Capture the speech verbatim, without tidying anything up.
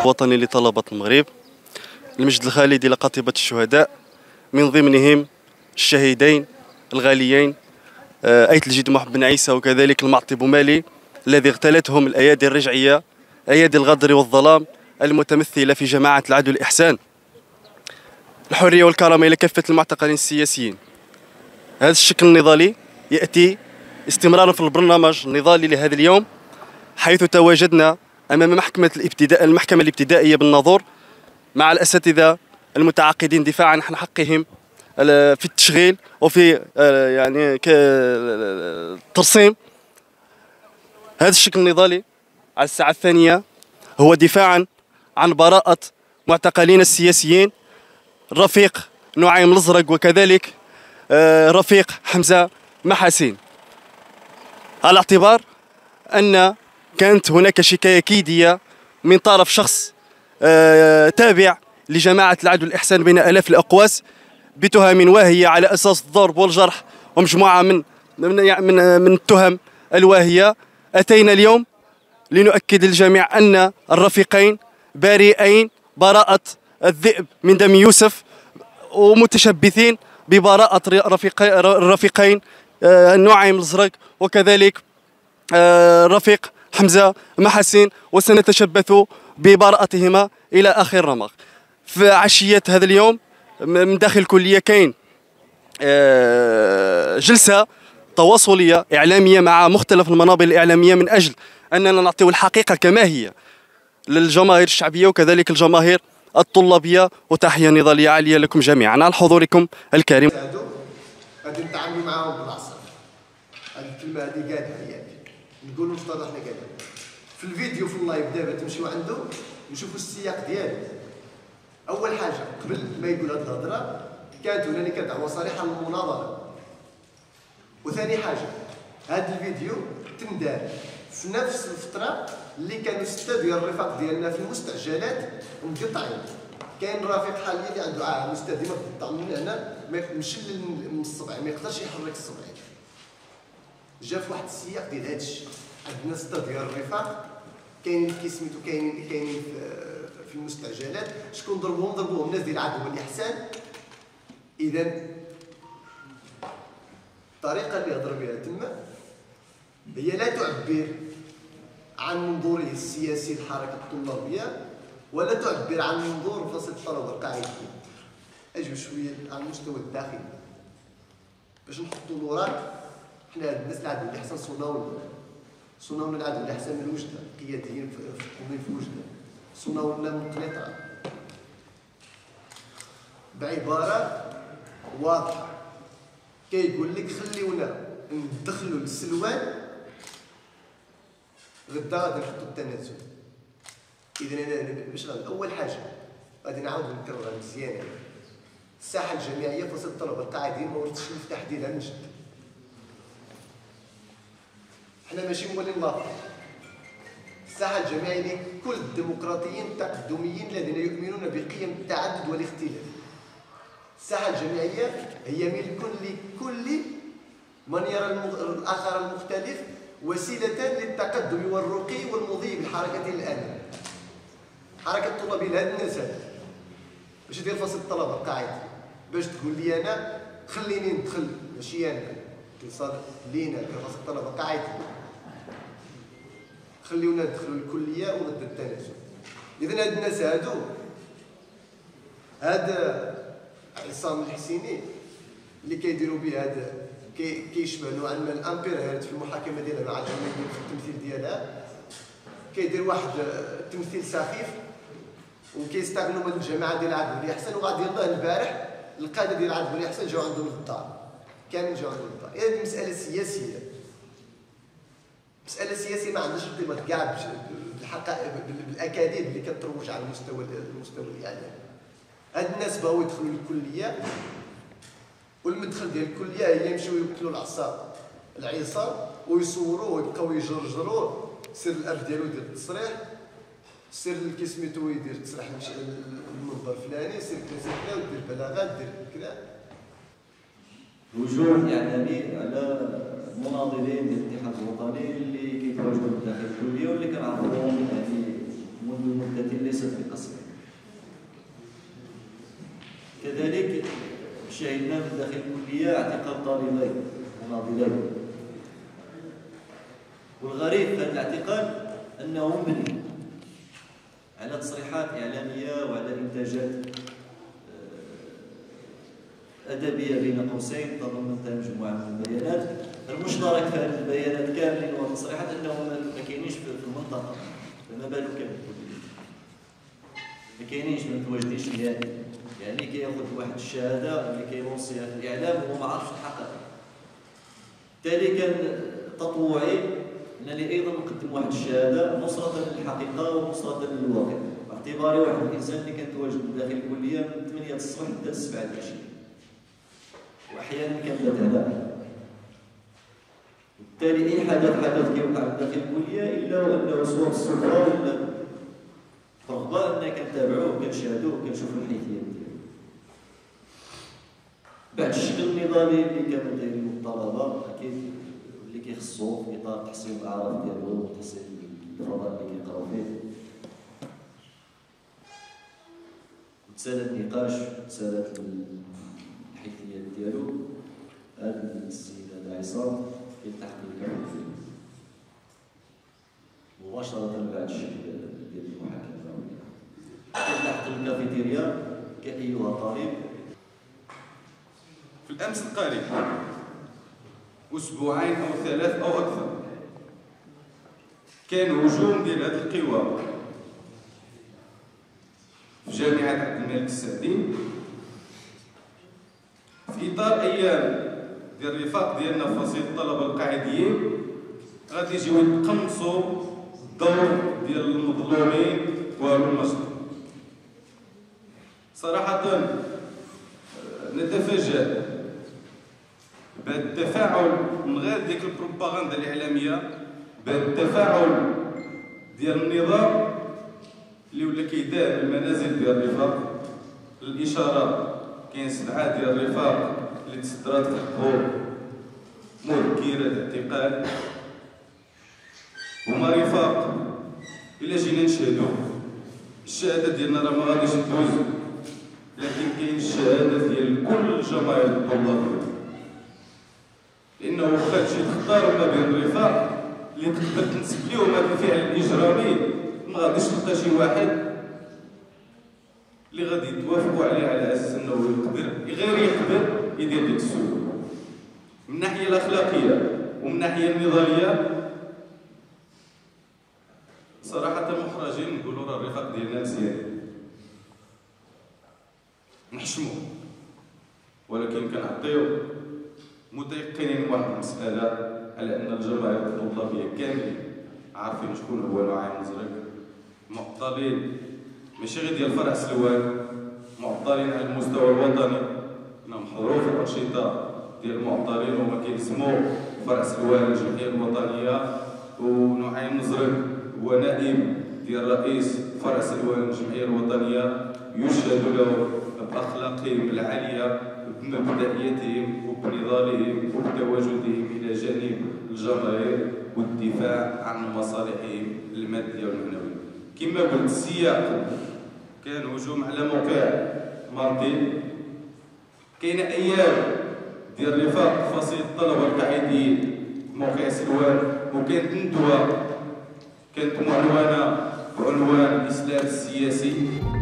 الوطني لطلبة المغرب، المجد الخالدي لقاطبة الشهداء، من ضمنهم الشهيدين الغاليين أيت الجد محمد بن عيسى وكذلك المعطي بومالي الذي اغتالتهم الأيادي الرجعية، أيادي الغدر والظلام المتمثلة في جماعة العدل والإحسان. الحرية والكرامة إلى كافة المعتقلين السياسيين. هذا الشكل النضالي يأتي استمرارا في البرنامج النضالي لهذا اليوم، حيث تواجدنا أمام محكمة الابتداء المحكمة الابتدائية بالناظور مع الأساتذة المتعاقدين دفاعا عن حقهم في التشغيل وفي يعني الترسيم. هذا الشكل النضالي على الساعة الثانية هو دفاعا عن براءة معتقلين السياسيين الرفيق نعيم الأزرق وكذلك رفيق حمزة محاسين، على اعتبار أن كانت هناك شكاية كيدية من طرف شخص تابع لجماعة العدل والإحسان بين آلاف الأقواس بتهم واهية على أساس الضرب والجرح ومجموعة من من من التهم الواهية. أتينا اليوم لنؤكد للجميع أن الرفيقين بريئين براءة الذئب من دم يوسف، ومتشبثين ببراءة الرفيقين نعيم الأزرق وكذلك الرفيق حمزة محاسين، وسنتشبث ببراءتهما إلى آخر رمق. في عشية هذا اليوم من داخل الكلية كاين جلسة تواصلية إعلامية مع مختلف المنابر الإعلامية من أجل أننا نعطي الحقيقة كما هي للجماهير الشعبية وكذلك الجماهير الطلابية. وتحية نضالية عالية لكم جميعا على حضوركم الكريم. غادي نتعاملوا معاهم بالعصا، هذه الكلمة هذه قالها يعني نقولوا نفترض احنا قالها في الفيديو في اللايف. دابا تمشيو عنده نشوفوا السياق ديالو. أول حاجة قبل ما يقول هذه الهضرة كانت هنالك دعوة صريحة للمناظرة. وثاني حاجة هذا الفيديو تم دار في نفس الفترة اللي كانوا ستة ديال الرفاق ديالنا في المستعجلات مقطعين. كاين رفيق حاليا اللي عنده عاه مستديمة قطع من هنا مشلل من الصبع، ما يقدرش يحرك الصبع. جا في واحد السياق ديال هذا الشيء. عندنا ستة ديال الرفاق كاينين في سميتو كاينين كاينين في المستعجلات. شكون ضربوهم؟ ضربوهم الناس ديال العدل والإحسان. إذا الطريقة اللي هضر بها تما هي لا تعبر عن منظوره السياسي للحركة الطلابية ولا تعبر عن منظور فصل الطلبة القاعدين. أجوا شوية على المستوى الداخلي باش نحطوا الوراق. حنا هاد الناس العدل والإحسان صناونا صناونا العدل والإحسان من وجدنا، قياديين في التنظيم في وجدنا، صناونا من قنيطرة بعبارة واضحة. كيقول لك خليونا ندخلوا السلوان غدا غادي نحطوا التنازل. اذا انا باش اول حاجه غادي نعاود نكررها مزيان، الساحه الجامعيه فصل الطلبه القاعدين ما ورثش المفتاح ديالها من جد. حنا ماشي مولين الله. الساحه الجامعيه لكل الديمقراطيين التقدميين الذين يؤمنون بقيم التعدد والاختلاف. الساحه الجامعيه هي ملك لكل من يرى الاخر المختلف وسيله للتقدم والرقي والمضي بالحركه الان. حركه الطلاب لهاد الناس هاد باش دير فصل الطلبه القاعد باش تقول لي انا خليني ندخل، ماشي انا كنصاد لينا كفصل الطلبه قاعد خليونا ندخلوا الكليه وضد التنازل. اذا هاد الناس هادو هذا عصام الحسيني اللي كيديروا به هذا كيشبه نوعا ما الامبير هيرت في المحاكمه ديالها مع الجمهوريه في التمثيل ديالها. كيدير واحد التمثيل سخيف وكيستغلوا من الجماعه ديال العدل والإحسان. وغادي يلاه البارح القاده ديال العدل والإحسان جاو عندهم للدار، كامل جاو عندهم للدار. هذه يعني مساله سياسيه، مساله سياسيه ما عندهاش ارتباط كاع بالحقائق بالاكاذيب اللي كتروج على المستوى المستوى الاعلامي. هاد الناس بغاو يدخلوا للكليه والمدخل ديال الكليه هي يمشيو يوكلوا العصا العصام ويصوروه ويبقاو يجرجروه. سير الاب ديالو يدير التصريح، سير اللي سميتو يدير تصريح المنبر الفلاني، سير كذا كذا ودير بلاغات دير كذا. وجود اعلامي على المناضلين للاتحاد الوطني اللي كيتواجدوا داخل الكليه واللي كنعرفوهم يعني منذ مدة ليست بقصيرة. كذلك شاهدنا من داخل الكلية اعتقال طالبين مناضلين، والغريب في هذا الاعتقال أنه مبني على تصريحات إعلامية وعلى إنتاجات أدبية بين قوسين تضمنتها مجموعة من البيانات. المشترك في هذه البيانات كاملين والتصريحات أنهم ما كاينينش في المنطقة، فما بالك بالكلية ما كاينينش، ما متواجدينش نهائيا. يعني كياخذ واحد الشهادة اللي كيوصيها في الإعلام وهو ما عرفش الحقيقة. بالتالي كان تطوعي أنني أيضا نقدم واحد الشهادة نصرة للحقيقة ونصرة للواقع، باعتباري واحد الإنسان اللي كان تواجد داخل الكلية من ثمانية الصباح حتى سبعة العشية، وأحيانا كان هذا. بالتالي أي حدث حدث كيوقع داخل الكلية إلا وأنه سواء السلطة ولا رغبة أننا كنتابعوه وكنشاهدوه وكنشوفوا الحيثيات ديالو. بعد الشكل النضالي اللي كانوا دايرين الطلبة أكيد اللي كيخصو في إطار تحسين الأعراف ديالهم وتحسين الفضاء اللي كيقراو فيه، وتسالى النقاش وتسالات الحيثيات ديالو. هذا السيد هذا عصام كيلتحق بالكافيتيريا مباشرة بعد الشكل ديال المحاكمة، كيلتحق بالكافيتيريا كأيها طالب. في الأمس القريب أسبوعين أو ثلاث أو أكثر كان هجوم ديال هذه القوى في جامعة عبد الملك السعدي في إطار أيام ديال الرفاق ديالنا في فصيل الطلبة القاعديين، غادي يجيو يتقمصوا الدور ديال المظلومين والمظلومين. صراحة نتفاجأ بهذا التفاعل من غير ديك البروباغندا الإعلامية، بهذا التفاعل ديال النظام اللي ولا كيدار المنازل ديال الرفاق. الإشارة كاين سبعة ديال الرفاق اللي تصدرات في الحضور مذكرة الاعتقال، هما رفاق إلا جينا نشهدو الشهادة ديالنا راه ما غاديش تدوز، لكن كاين الشهادة ديال كل الجماهير الطلاب، لأنه واخا تجي تختار ما بين الرفاق اللي تقدر تنسب ليهم هذا الفعل الإجرامي ما غاديش تلقى شي واحد اللي غادي يتوافقوا عليه على أساس أنه يقدر غير يقدر يدير ديك السلوك. من الناحية الأخلاقية ومن الناحية النضالية صراحة محرجين نقولوا راه الرفاق ديالنا مزيان، نحشمو، ولكن كنعطيو متيقنين واحد المسألة على أن الجماهير الطلابية كاملين عارفين شكون هو نعيم مزرق، معطلين ماشي غير ديال فرع سلوان، معطلين على المستوى الوطني. حنا محضروا في الأنشطة ديال المعطلين وما كيلزموا فرع سلوان الجمعية الوطنية، ونعيم مزرق هو نائب ديال رئيس فرع سلوان الجمعية الوطنية، يشهد له بأخلاقهم العالية بمبدئيتهم وبنضالهم وبتواجدهم إلى جانب الجماهير والدفاع عن مصالحهم المادية والمعنوية. كما قلت السياق كان هجوم على موقع مارتين، كاين أيام ديال الرفاق فصيل الطلبة القاعديين موقع سلوان، وكانت ندوة كانت معنونة بعنوان الإسلام السياسي.